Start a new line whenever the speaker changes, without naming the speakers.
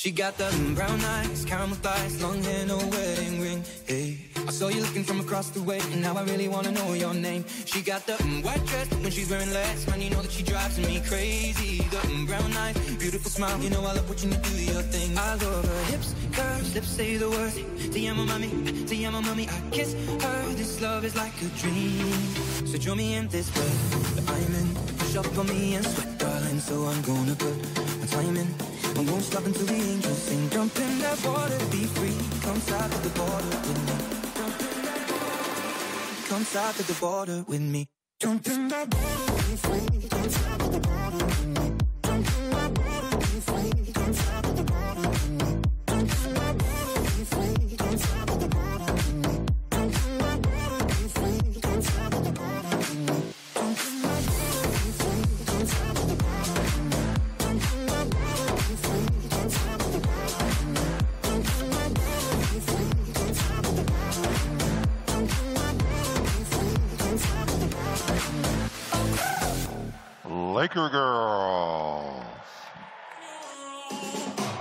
She got the brown eyes, caramel thighs, long hair, no wedding ring. Hey, I saw you looking from across the way, and now I really wanna know your name. She got the white dress when she's wearing less, man, you know that she drives me crazy. The brown eyes, beautiful smile, you know I love watching you do your thing. I love her hips, curves, lips say the words. Te amo mami, I kiss her. This love is like a dream. So join me in this bed that I'm in. Push up on me and sweat, darling. So I'm gonna put my time in. I won't stop until the angels sing. Jump in that water, be free. Come south of the border with me. Come south of the border with me. Jump in that water, be free. Come south of the border with me. Jump in that water, be free. Come south of the border with me. Jump in that water, be free. Come south of the border with me. Jump in that water, be free. Come south of the border with me. Jump in that water, be free. Come south of the border with me. Jump in that water, be free. Come south of the border with me. Jump in that water, be free. Come south of the border with me. Jump in that water, be free. Come south of the border with me.
Laker girls.